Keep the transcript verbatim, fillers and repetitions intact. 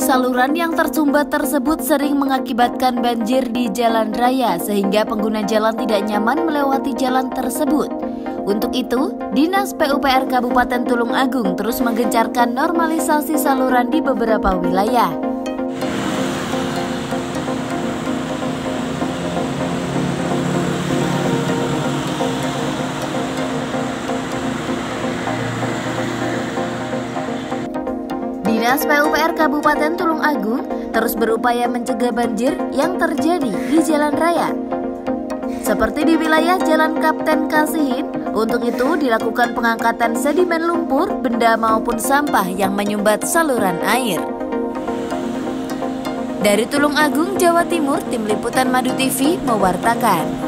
saluran yang tersumbat tersebut sering mengakibatkan banjir di jalan raya sehingga pengguna jalan tidak nyaman melewati jalan tersebut. Untuk itu, Dinas P U P R Kabupaten Tulung Agung terus menggencarkan normalisasi saluran di beberapa wilayah. Dinas P U P R Kabupaten Tulung Agung terus berupaya mencegah banjir yang terjadi di jalan raya. Seperti di wilayah Jalan Kapten Kasihin, untuk itu dilakukan pengangkatan sedimen lumpur, benda maupun sampah yang menyumbat saluran air. Dari Tulung Agung, Jawa Timur, Tim Liputan Madu T V mewartakan.